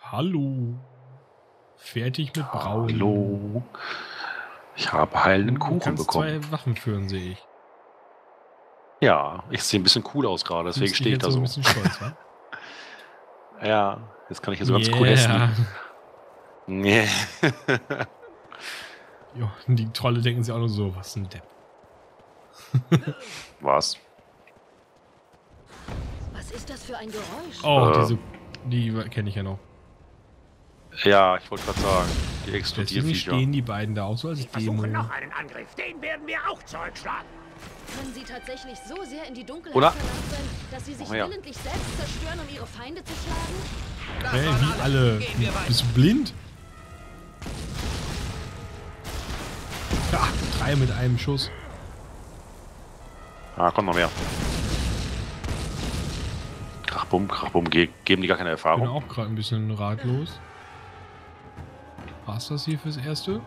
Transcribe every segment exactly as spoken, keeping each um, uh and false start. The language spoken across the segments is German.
Hallo. Fertig mit Brauen. Hallo. Ich habe heilenden Du Kuchen kannst bekommen. zwei Waffen führen, sehe ich. Ja, ich sehe ein bisschen cool aus gerade, deswegen stehe ich da so. ein bisschen stolz, wa? Ja, jetzt kann ich hier so ganz cool Yeah. essen. Nee. Jo, die Trolle denken sich auch nur so, was ein Depp. Was? Was ist das für ein Geräusch? Oh, Äh. diese, die kenne ich ja noch. Ja, ich wollte gerade sagen, die Deswegen Explodierviecher. stehen die beiden da auch so als Sie Demo. versuchen noch einen Angriff. Den werden wir auch zurückschlagen. Können sie tatsächlich so sehr in die Dunkelheit Oder- verlaufen sein, dass sie sich Oh ja. willentlich selbst zerstören, um ihre Feinde zu schlagen? Hey, wie alle. Bist du blind? Ja, drei mit einem Schuss. Ah, kommt noch mehr. Krachbum, Krachbum, ge geben die gar keine Ich bin Erfahrung? auch gerade ein bisschen ratlos. War's das hier fürs Erste?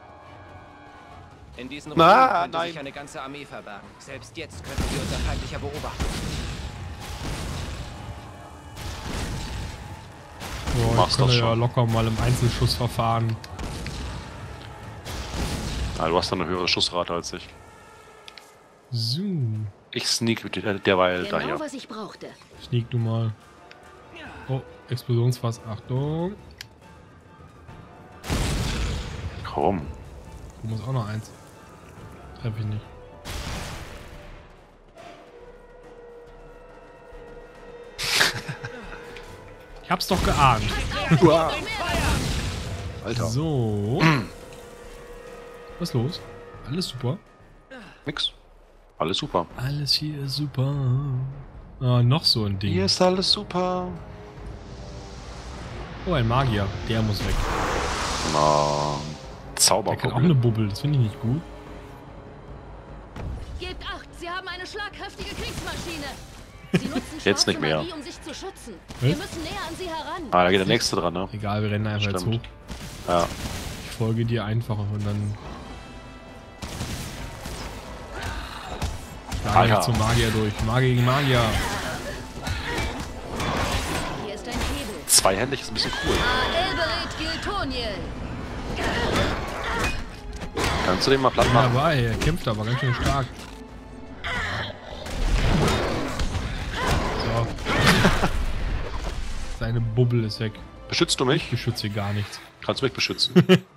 In diesen Na, Ruinen könnte nein. sich eine ganze Armee verbergen. Selbst jetzt könnten wir unser feindlicher beobachten. Ja, ich machst kann das ja schon. locker mal im Einzelschussverfahren. Ah, du hast da eine höhere Schussrate als ich. So, Ich sneak mit der- derweil Genau, daher. was ich brauchte. sneak du mal. Oh, Explosionsfass, Achtung. Komm. Du musst auch noch eins. Treff ich nicht. Ich hab's doch geahnt. Alter, So. Was ist los? Alles super. nix. Alles super. Alles hier ist super. Ah, noch so ein Ding. Hier ist alles super. Oh, ein Magier. Der muss weg. Na, Der kann auch Zauberpuppe. eine Bubbel. Das finde ich nicht gut. Gebt acht, sie haben eine schlagkräftige Kriegsmaschine. Sie nutzen Jetzt schwarze nicht mehr. Magie, um sich zu schützen. Hä? Wir müssen näher an sie heran. Ah, da geht der nächste dran, ne? Egal, wir rennen einfach jetzt hoch. Stimmt. Ja. Ich folge dir einfach und dann... Da Alter. zum Magier durch. Magier gegen Magier. Hier ist ein Hebel. Zweihändig ist ein bisschen cool. Aelbered Giltoniel. Kannst du den mal platt Ja, machen? dabei. Er kämpft aber ganz schön stark. So. Seine Bubbel ist weg. Beschützt du mich? Ich beschütze hier gar nichts. Kannst du mich beschützen?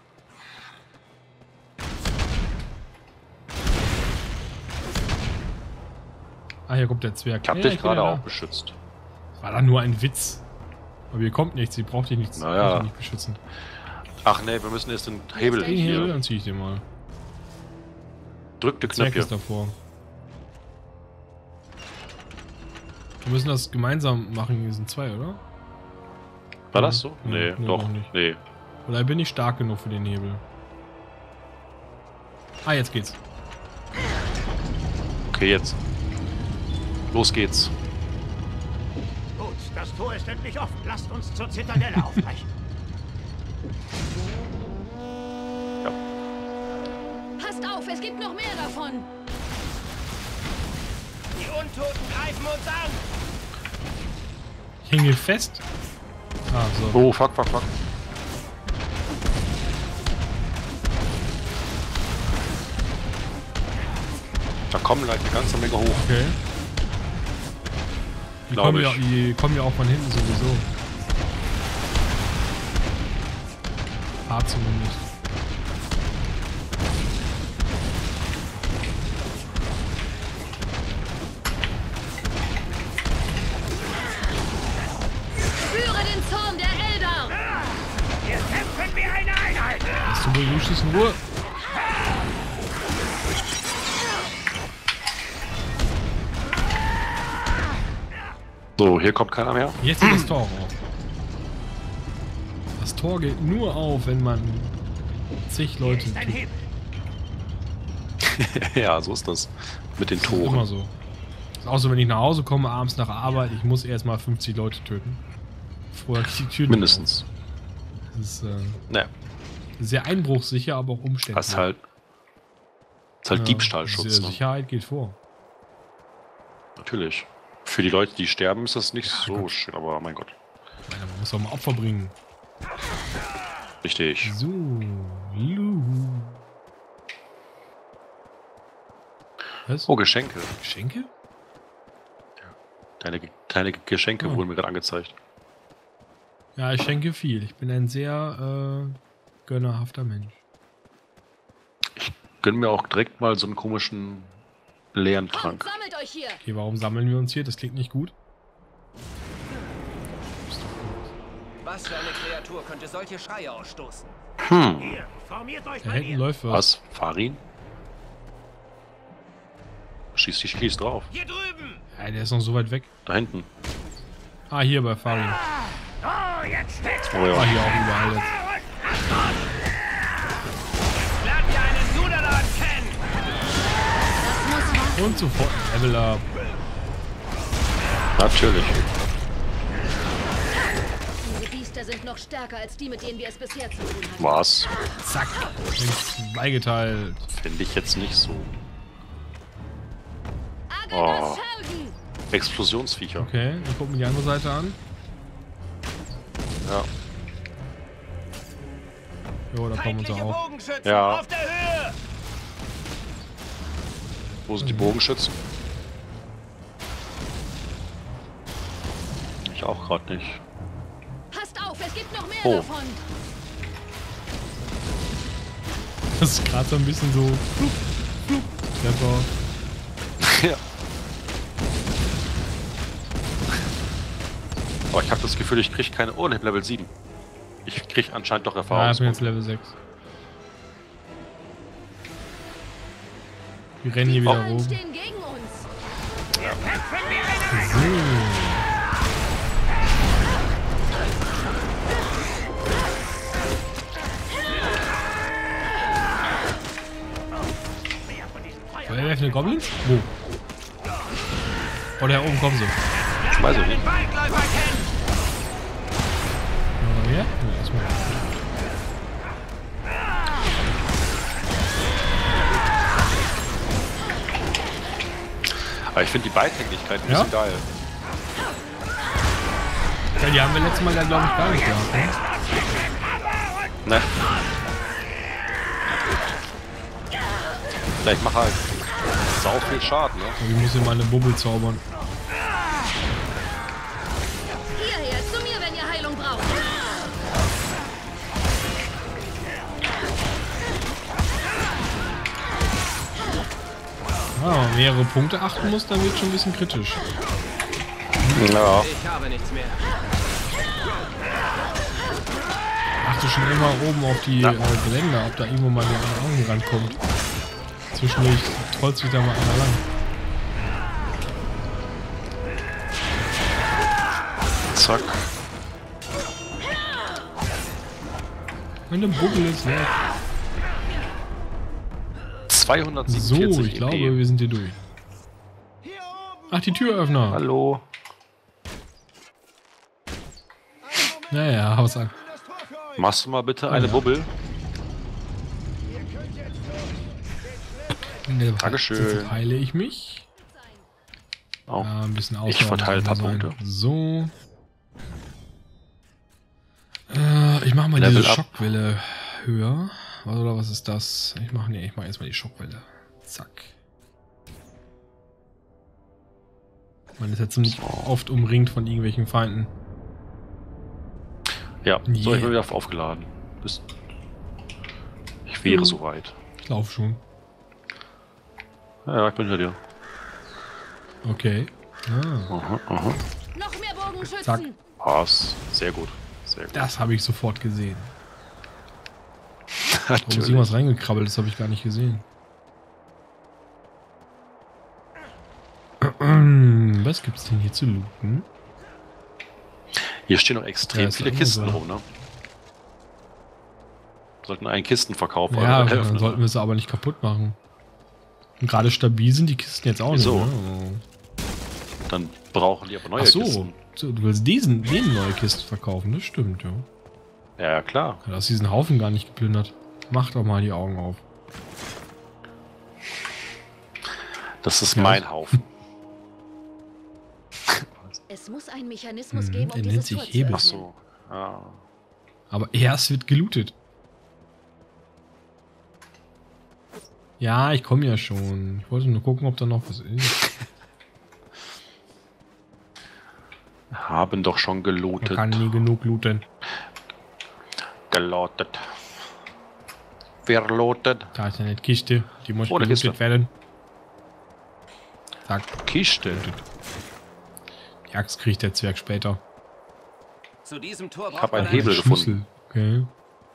Ah, hier kommt der Zwerg. Ich hab Ja, dich bin gerade ja auch da. beschützt. War dann nur ein Witz. Aber hier kommt nichts. Sie braucht dich nichts. Naja. braucht dich nicht beschützen. Ach nee, wir müssen jetzt den Hebel Den Hebel, hier. dann zieh ich den mal. Drück den Zwerg Knopf ist hier. davor. Wir müssen das gemeinsam machen. Hier sind zwei, oder? War das so? Nee, Nee, nee, doch. noch nicht. Nee. Oder bin ich stark genug für den Hebel? Ah, jetzt geht's. Okay, jetzt. Los geht's. Gut, das Tor ist endlich offen. Lasst uns zur Zitadelle aufbrechen. Passt auf, es gibt noch mehr davon. Die Untoten greifen uns an! Ich hänge hier fest. Ah, so. Oh, fuck, fuck, fuck. Da kommen gleich eine ganze Menge hoch. Okay. Die Glaub kommen, ja, ich. die kommen ja auch von hinten sowieso. Hart zumindest. Spüre den Zorn der Eldar. Wir kämpfen wie eine Einheit. Hast du bewusst in Ruhe? So, hier kommt keiner mehr. Jetzt geht das Tor auf. Das Tor geht nur auf, wenn man zig Hier Leute ist ein tut. Hebel. Ja, so ist das. Mit den Das ist immer Toren. so. Ist auch so, wenn ich nach Hause komme, abends nach der Arbeit, ich muss erst mal fünfzig Leute töten. Vorher geht die Tür nicht Mindestens. auf. Das ist äh, Ne, sehr einbruchsicher, aber auch umständlich. das ist halt. Das ist halt Ja, Diebstahlschutz. Sicher- Ne? Sicherheit geht vor. Natürlich. Für die Leute, die sterben, ist das nicht Ja, so Gott. schön, aber mein Gott. Ich meine, man muss auch mal Opfer bringen. Richtig. So, Lu. Was? Oh, Geschenke. Geschenke? Deine, deine Geschenke Oh. wurden mir gerade angezeigt. Ja, ich schenke viel. Ich bin ein sehr äh, gönnerhafter Mensch. Gönn mir auch direkt mal so einen komischen leeren Kommt, Trank. sammelt euch hier. Okay, warum sammeln wir uns hier? Das klingt nicht gut. Was für eine Kreatur könnte solche Schreie ausstoßen? Hm. Hier, formiert euch Da bei hinten mir. läuft was. Was? Farin? Schieß, schieß, schieß drauf. Hier drüben. Ja, der ist noch so weit weg. Da hinten. Ah, hier bei Farin. Oh, jetzt steht's. Oh Ah, ja. hier auch überall jetzt. Lernt ihr einen Sudalan kennen? Das muss was. Und sofort ein Level up. Natürlich. Diese Biester sind noch stärker als die, mit denen wir es bisher zu tun hatten. Was? Zack. Zweigeteilt. Finde ich jetzt nicht so. Agadas Oh. Felgen. Explosionsviecher. Okay, ich gucke mir die andere Seite an. Ja. Jo, da kommen Feindliche sie auch. Bogenschützen Ja. auf der Höhe! Wo sind die Bogenschützen? Ich auch gerade nicht. Passt auf, es gibt noch mehr Oh. davon. Das ist gerade so ein bisschen so. Flup, flup, Treffer. Ja. Aber ich habe das Gefühl, ich kriege keine... Oh, ne, Level sieben. Ich kriege anscheinend doch Ah, ich Erfahrung. bin jetzt Level sechs. Wir rennen hier Die wieder Fallen rum. stehen gegen uns. So. Feuerwerfende Goblins? Wo? Oh, da oben kommen sie. Weiß ich nicht. Waldläufer kennen. Noch mehr? Nee, erstmal. Aber ich finde die Beidhändigkeit ein Ja? bisschen geil. Ja, die haben wir letztes Mal ja, glaube ich, gar nicht gehabt. Ne? Ne? Na, ich mache halt sau viel Schaden, ne? Und ich muss hier mal eine Bubble zaubern. Hierher, zu mir, wenn ihr Heilung braucht. Ah, wenn man mehrere Punkte achten muss, dann wird schon ein bisschen kritisch. Ja. Ich habe nichts mehr. Achte schon immer oben auf die Ja. äh, Geländer, ob da irgendwo mal der Augen rankommt. Zwischendurch trollt sich da mal einer lang. Zack. Meine Bubble ist weg. So, zweihundertsiebenundvierzig ich glaube, E P. wir sind hier durch. Ach, die Türöffner. Hallo. Naja, was an. Machst du mal bitte Oh, eine ja. Bubbel? In der Dankeschön. heile ich mich. Oh. Ja, ein bisschen Ausdauer. Ich verteile muss ein paar sein. Punkte. So. Äh, ich mache mal Level diese up. Schockwelle höher. Oder was ist das? Ich mache nee, ich mache erstmal die Schockwelle. Zack. Man ist jetzt ziemlich So. oft umringt von irgendwelchen Feinden. Ja, so, Yeah. ich bin wieder auf aufgeladen. Bis ich wäre Mhm. soweit. Ich laufe schon. Ja, ja, ich bin hinter dir. Okay. Ah, Aha, aha. Noch mehr Bogenschützen. Zack. Was? Sehr gut. Sehr gut. das habe ich sofort gesehen. Da ist Natürlich. irgendwas reingekrabbelt, das habe ich gar nicht gesehen. Was gibt's denn hier zu looten? Hier stehen noch extrem Ja, ist viele immer Kisten so. rum, ne? Wir sollten einen Kistenverkauf Ja, oder dann öffnen. sollten wir sie aber nicht kaputt machen. Und gerade stabil sind die Kisten jetzt auch Wieso? nicht. Ne? Dann brauchen die aber neue Ach so. Kisten. so, du willst diesen, den neue Kisten verkaufen, das stimmt, ja. Ja, ja, klar. Du hast diesen Haufen gar nicht geplündert. Mach doch mal die Augen auf. Das ist Ja. mein Haufen. Es muss einen Mechanismus Hm, geben, um er nennt dieses sich Tor zu Hebel. öffnen. Ach so. Ja. Aber erst wird gelootet. Ja, ich komme ja schon. Ich wollte nur gucken, ob da noch was ist. Haben doch schon Man gelootet. kann nie genug looten. Gelootet. Wer lootet? Da ist eine Kiste. Die muss Oh, eine gelootet Kiste. werden. Zack. Kiste. Die Axt kriegt der Zwerg später. Zu diesem Tor Ich braucht habe man einen Hebel Schlüssel. gefunden. Okay.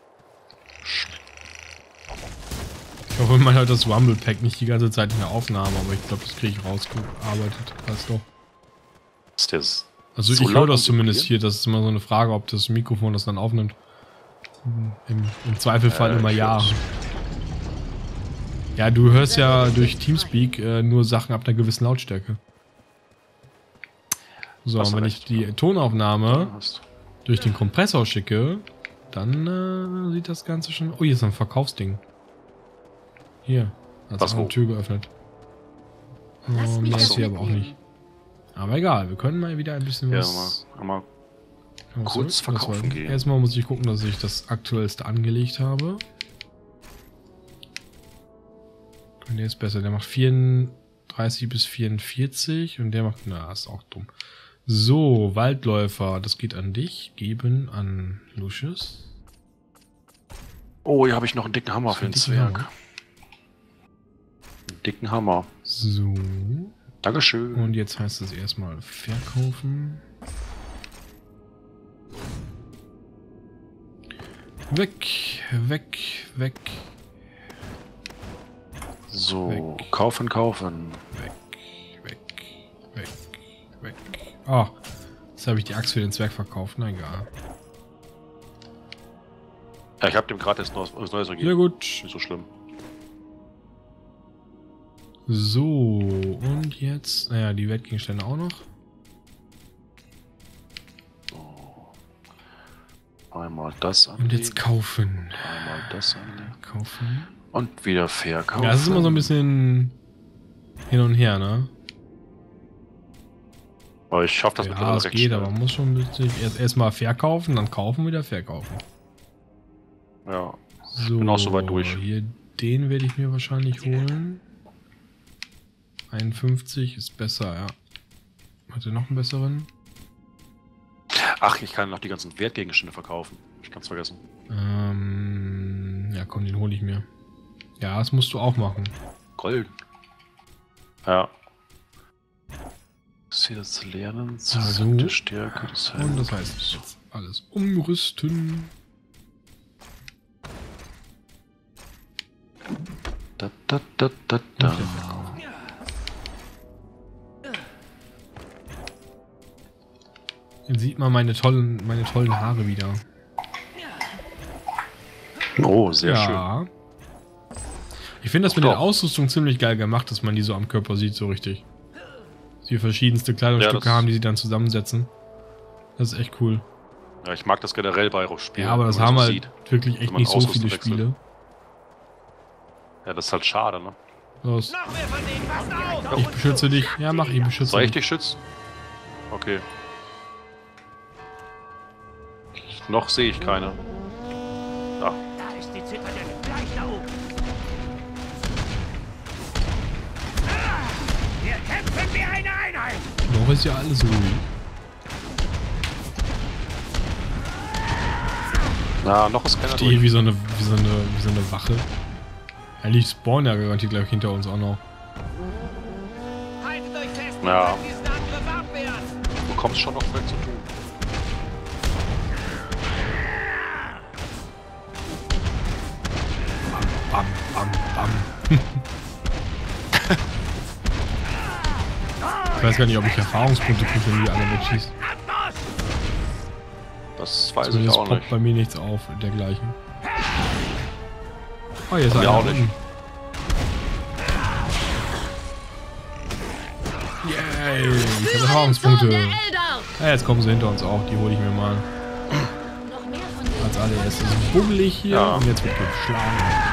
Ich hoffe, man hat das Rumble Pack nicht die ganze Zeit in der Aufnahme, aber ich glaube, das kriege ich rausgearbeitet. Passt doch. Ist das Also so ich höre laut das am zumindest Vibrieren? hier. Das ist immer so eine Frage, ob das Mikrofon das dann aufnimmt. Im, im Zweifelfall Äh, immer ich ja. hör's. Ja, du hörst ja durch Teamspeak äh, nur Sachen ab einer gewissen Lautstärke. So, Hast und du wenn recht. ich die Tonaufnahme Hast- durch den Kompressor schicke, dann äh, sieht das Ganze schon... Oh, hier ist ein Verkaufsding. Hier. Hat Was, sich wo? eine Tür geöffnet. Lass Oh, mich mehr das ist hier aber auch mitnehmen. nicht. Aber egal, wir können mal wieder ein bisschen Ja, was... mal, mal. was kurz was verkaufen war- gehen. Erstmal muss ich gucken, dass ich das aktuellste angelegt habe. Und der ist besser. Der macht vierunddreißig bis vierundvierzig und der macht... Na, ist auch dumm. So, Waldläufer, das geht an dich. Geben an Lucius. Oh, hier habe ich noch einen dicken Hammer So für den einen dicken Zwerg. Hammer. Einen dicken Hammer. So. Dankeschön. Und jetzt heißt es erstmal verkaufen. Weg, weg, weg, So, weg. kaufen, kaufen. weg, weg, weg, weg. Oh, jetzt habe ich die Axt für den Zwerg verkauft. Na egal. Ja, ich habe dem gerade jetzt noch was Neues Ja gegeben. gut. Nicht so schlimm. So, und jetzt, naja, die Wertgegenstände auch noch. Einmal das anlegen. Und jetzt kaufen. Einmal das anlegen. Kaufen. Und wieder verkaufen. Ja, das ist immer so ein bisschen hin und her, ne? Aber ich schaffe das Ja, mittlerweile es recht geht, schnell. aber man muss schon bisschen erst erstmal verkaufen, dann kaufen, wieder verkaufen. Ja, So, bin auch so weit durch. Hier, den werde ich mir wahrscheinlich holen. einundfünfzig ist besser, ja. Hat er noch einen besseren? ach, ich kann noch die ganzen Wertgegenstände verkaufen. Ich kann es vergessen. Ähm, ja, komm, den hole ich mir. Ja, das musst du auch machen. Golden. Ja. Das hier das Lernen, So. Zahl der Stärke, das heißt. Und das heißt jetzt alles umrüsten. Da, da, da, da, da. Und wieder verkaufen. Jetzt sieht man meine tollen, meine tollen Haare wieder. Oh, sehr schön. ja. Ich finde das mit Doch. der Ausrüstung ziemlich geil gemacht, dass man die so am Körper sieht, so richtig. Dass wir verschiedenste Kleidungsstücke Ja, das- haben, die sie dann zusammensetzen. Das ist echt cool. Ja, ich mag das generell bei Spielen. Ja, aber das wenn man haben so halt sieht. wirklich echt wenn man nicht so Ausrüstung viele wechselt. Spiele. Ja, das ist halt schade, ne? Los. Noch mehr von denen, passt auf! Ich beschütze dich. Ja, mach, ich beschütze Soll ich dich. dich schützen? Okay. Noch sehe ich keine. Da. Da ist die Zitadelle, gleich da oben. Wir kämpfen wie eine Einheit. Noch ist ja alles ruhig. Na, noch ist keiner Stehe durch. wie so eine, wie so eine, wie so eine Wache. Ja, die spawnen ja garantiert gleich hinter uns auch noch. Haltet euch fest, ihr Ja. könnt diesen Angriff abwehren! Du bekommst schon noch viel zu tun. Bam, bam, bam. Ich weiß gar nicht, ob ich Erfahrungspunkte kriege, wenn die alle wegschießt. Das weiß ich Zumindest auch poppt nicht. bei mir nichts auf, dergleichen. Oh, hier ist Bei mir einer auch nicht. unten. Yay, ich habe Führe den Zorn Erfahrungspunkte. der Eldar! Ja, jetzt kommen sie hinter uns auch, die hole ich mir mal. Noch mehr von denen. Als allererstes ist es bummelig hier Ja. und jetzt wird geschlagen.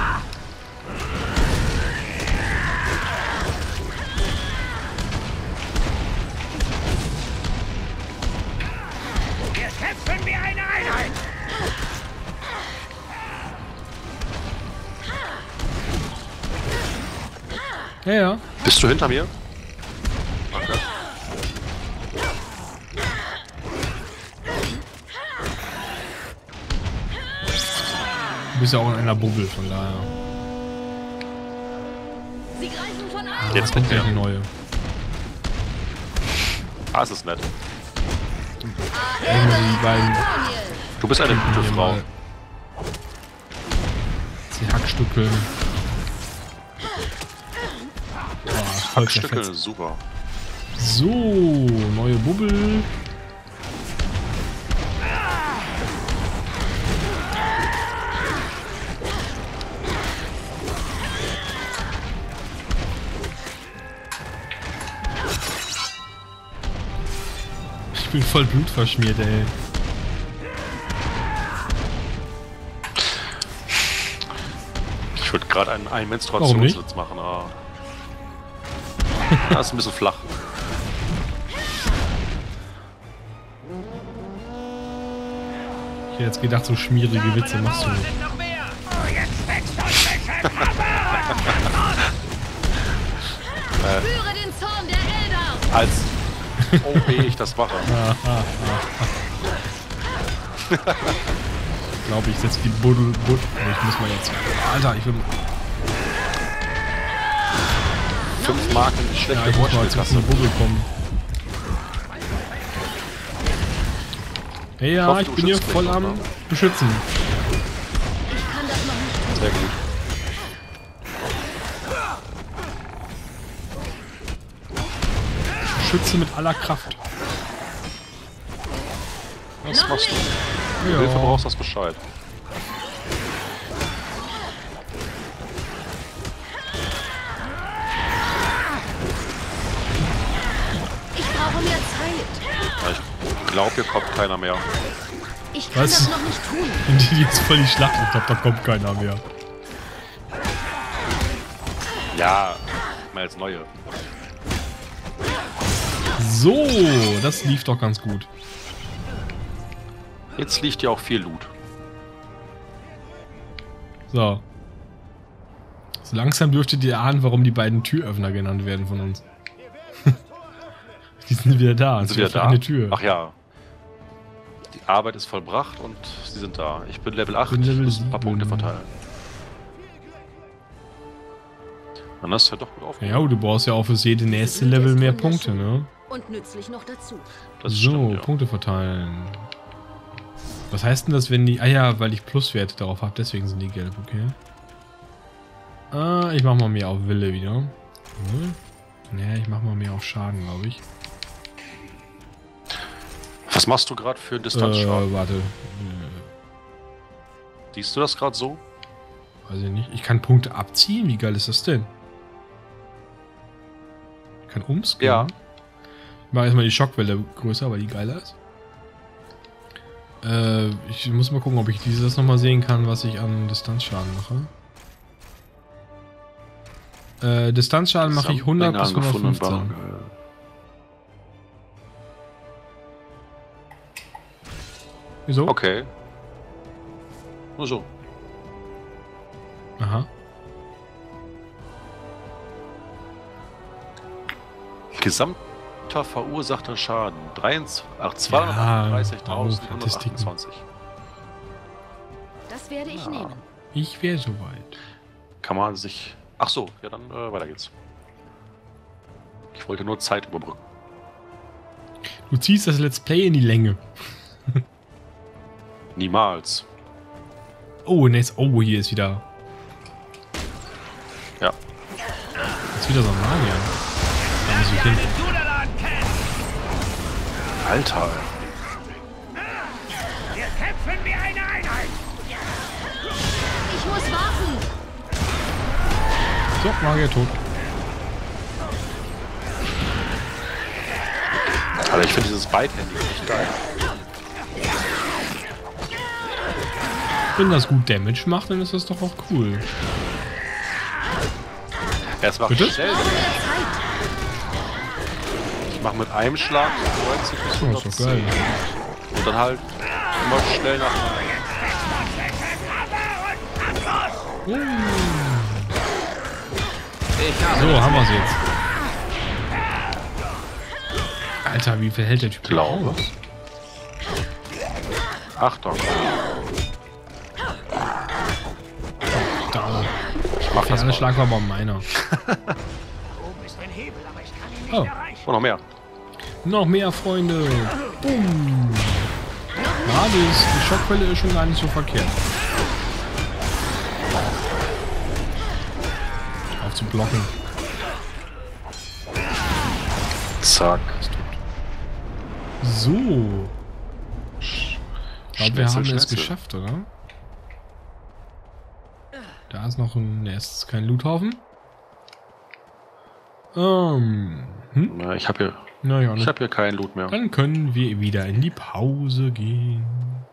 Wir kämpfen wie eine Einheit. Ja, ja. Bist du hinter mir? Okay. Du bist ja auch in einer Bubble, von daher. Sie greifen von allen. Jetzt kommt nicht gleich mehr. eine neue. Ah, es ist nett. Also die beiden Daniel. Du bist eine gute hier Frau. mal die Hackstücke. Oh, voll Hackstücke, zerfetzt. super. So, neue Bubble. Ich bin voll blutverschmiert, ey. Ich würde gerade einen, einen Warum Menstruationssitz machen, aber... Das ist ein bisschen flach. Ich hätte jetzt gedacht, so schmierige Witze machst du nicht. Noch mehr! Oh, jetzt wächst euch welche Spüre den Zorn der Elder. Als O P ich das mache. Ich glaube, ich setze die Buddel... Bud ich muss mal jetzt... Alter, ich will... Fünf Marken in die Ja, schlechte ich muss mal jetzt auf die Wortspielkasse. Buddel kommen. Ja, ja, hoffe, ich du bin hier schützt mich voll noch, am ne? Beschützen. Ich kann das noch nicht. Sehr gut. Beschütze mit aller Kraft. Was Noch machst du? nicht. Wenn du Hilfe Ja. brauchst, hast Bescheid. Ich brauche mehr Zeit. Ja, ich glaube, hier kommt keiner mehr. Ich kann Was? das noch nicht tun. Wenn die jetzt voll die Schlacht und da kommt keiner mehr. Ja, mal als neue. So, das lief doch ganz gut. Jetzt liegt ja auch viel Loot. So. So langsam dürftet ihr ahnen, warum die beiden Türöffner genannt werden von uns. Die sind wieder da. Sind sie wieder für da? Eine Tür. Ach ja. Die Arbeit ist vollbracht und sie sind da. Ich bin Level acht, bin Level muss ein paar sieben. Punkte verteilen. Dann hast du ja doch gut aufgehört. Ja, du brauchst ja auch fürs jede nächste Level mehr Punkte, ne? Und nützlich noch dazu. Das so, stimmt, ja. Punkte verteilen. Was heißt denn das, wenn die... Ah ja, weil ich Pluswerte darauf habe, deswegen sind die gelb, okay. Ah, ich mach mal mehr auf Wille wieder. Hm. Ne, ich mach mal mehr auf Schaden, glaube ich. Was machst du gerade für Äh, Distanzschaden? warte. Äh, Siehst du das gerade so? weiß ich nicht. Ich kann Punkte abziehen? Wie geil ist das denn? Ich kann umskillen. Ja. Ich mache erstmal die Schockwelle größer, weil die geiler ist. Äh, ich muss mal gucken, ob ich dieses nochmal sehen kann, was ich an Distanzschaden mache. Äh, Distanzschaden mache ich hundert bis hundertfünfzehn. Wieso? Okay. Nur so. Aha. Gesamter verursachter Schaden. zweihundertachtunddreißigtausendsiebenhundertachtundzwanzig. Das werde ich nehmen. Ich wäre soweit. Kann man sich... Ach so, ja dann äh, weiter geht's. Ich wollte nur Zeit überbrücken. Du ziehst das Let's Play in die Länge. Niemals. Oh, nice. Oh, hier ist wieder... Ja. Ist wieder so ein Magier. Da muss ich hin. Alter. Wir kämpfen wie eine Einheit! Ich muss warten. So, Magier tot. Aber ich finde dieses Beidhändige echt geil. Wenn das gut Damage macht, dann ist das doch auch cool. Es macht Bitte? schnell. Ich brauche mehr Zeit. Ich mache mit einem Schlag neunzig bis Oh, ist doch hundertzehn. geil. Und dann halt immer schnell nach Ich habe So, haben wir es jetzt. Alter, wie viel hält der Typ Glaube. aus? Achtung. Da. Ich mach das Der mal. Schlag war aber meiner. Oben ist ein Hebel, aber ich kann ihn nicht Oh. erreichen. Oh, noch mehr. Noch mehr, Freunde. Boom. Ja, das, die Schockwelle ist schon gar nicht so verkehrt. Auf zu blocken. Zack. So. Ich glaube, wir Schnitzel, haben es Schnitzel. geschafft, oder? Da ist noch ein... Ne, ist kein Loothaufen. Ähm. Hm? Na, ich habe hier, Na ja, ich nicht. hab hier keinen Loot mehr. Dann können wir wieder in die Pause gehen.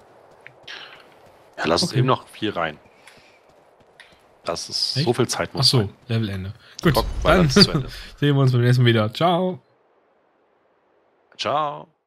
Ja, lass uns Okay. eben noch viel rein. Das ist Echt? so viel Zeit Ach muss so, rein. Levelende. Gut, Guck, weil dann das ist zu Ende. sehen wir uns beim nächsten Mal wieder. Ciao. Ciao.